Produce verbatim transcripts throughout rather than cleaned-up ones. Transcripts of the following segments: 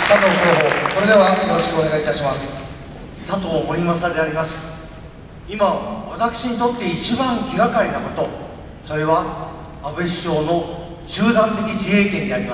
佐藤候補、それではよろしくお願いいたします。 佐藤森正であります。今、私にとって一番気がかりなこと、それは安倍首相の集団的自衛権であります。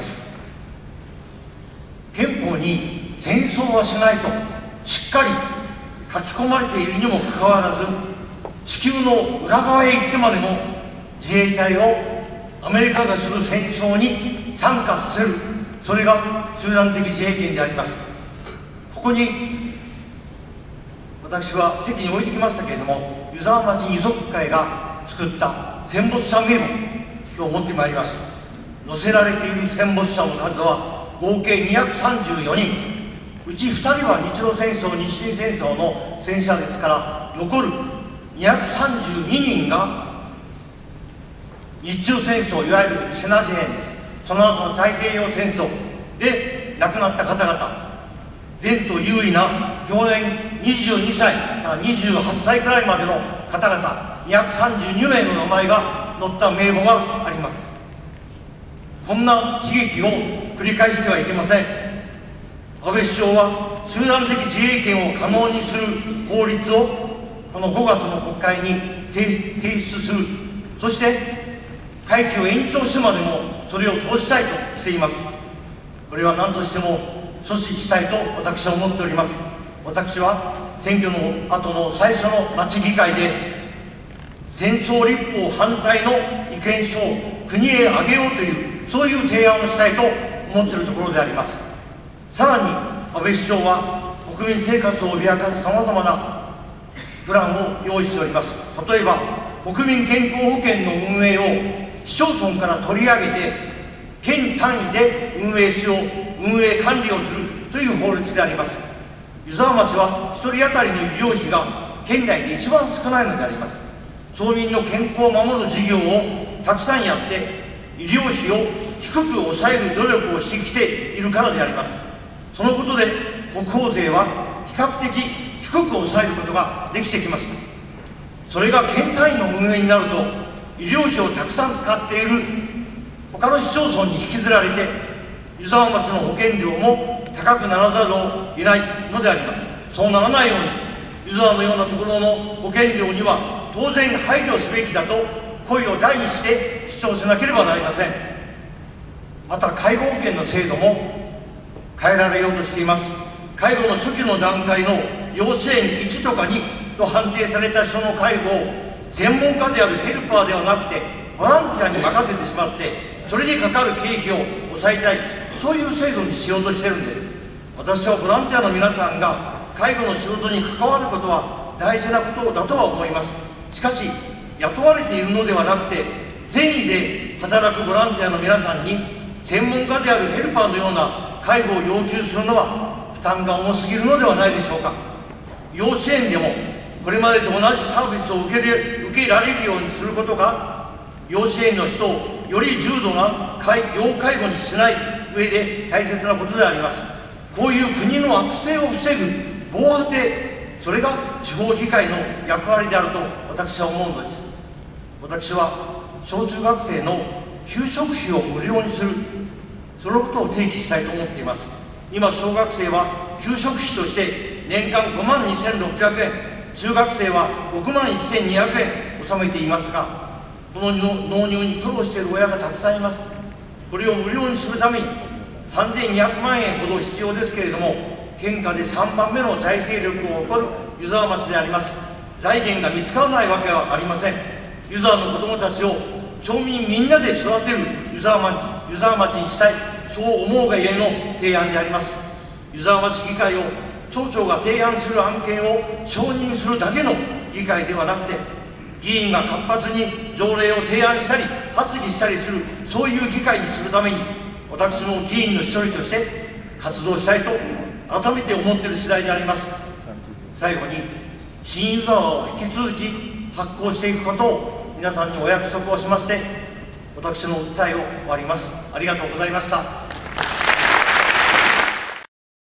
憲法に戦争はしないとしっかり書き込まれているにもかかわらず、地球の裏側へ行ってまでも自衛隊をアメリカがする戦争に参加させる、それが集団的自衛権であります。ここに私は席に置いてきましたけれども、湯沢町遺族会が作った戦没者名簿、今日持ってまいりました。載せられている戦没者の数は合計にひゃくさんじゅうよにん、うちふたりは日露戦争、日清戦争の戦死者ですから、残るにひゃくさんじゅうににんが日中戦争、いわゆるセナ事変です。その後の太平洋戦争で亡くなった方々、前途優位な去年にじゅうにさいからにじゅうはっさいくらいまでの方々にひゃくさんじゅうにめいの名前が載った名簿があります。こんな悲劇を繰り返してはいけません。安倍首相は集団的自衛権を可能にする法律をこのごがつの国会に提出する、そして会期を延長してまでもそれを通したいとしています。これは何としても阻止したいと私は思っております。私は選挙の後の最初の町議会で戦争立法反対の意見書を国へ挙げようという、そういう提案をしたいと思っているところであります。さらに安倍首相は国民生活を脅かすさまざまなプランを用意しております。例えば国民健康保険の運営を市町村から取り上げて県単位で運営しよう、運営管理をするという法律であります。湯沢町はひとり当たりの医療費が県内で一番少ないのであります。町民の健康を守る事業をたくさんやって医療費を低く抑える努力をしてきているからであります。そのことで国保税は比較的低く抑えることができてきました。それが県単位の運営になると医療費をたくさん使っている他の市町村に引きずられて、湯沢町の保険料も高くならざるを得ないのであります。そうならないように湯沢のようなところの保険料には当然配慮すべきだと声を大にして主張しなければなりません。また介護保険の制度も変えられようとしています。介護の初期の段階の要支援いちとかにと判定された人の介護を専門家であるヘルパーではなくてボランティアに任せてしまって、それにかかる経費を抑えたい、そういう制度にしようとしているんです。私はボランティアの皆さんが介護の仕事に関わることは大事なことだとは思います。しかし雇われているのではなくて、善意で働くボランティアの皆さんに専門家であるヘルパーのような介護を要求するのは負担が重すぎるのではないでしょうか。要支援でもこれまでと同じサービスを受けれ受けられるようにすることが、要支援の人をより重度な要介護にしない上で大切なことであります。こういう国の悪性を防ぐ防波堤、それが地方議会の役割であると私は思うのです。私は小中学生の給食費を無料にする、そのことを提起したいと思っています。今小学生は給食費として年間ごまんにせんろっぴゃくえん、中学生はろくまんせんにひゃくえん納めていますが、この納入に苦労している親がたくさんいます。これを無料にするためにさんぜんにひゃくまんえんほど必要ですけれども、県下でさんばんめの財政力を誇る湯沢町であります。財源が見つからないわけはありません。湯沢の子どもたちを町民みんなで育てる湯沢町、湯沢町にしたい、そう思うがゆえの提案であります。湯沢町議会を町長が提案する案件を承認するだけの議会ではなくて、議員が活発に条例を提案したり発議したりする、そういう議会にするために私も議員の一人として活動したいと改めて思っている次第であります。最後に新湯沢を引き続き発行していくことを皆さんにお約束をしまして、私の訴えを終わります。ありがとうございました。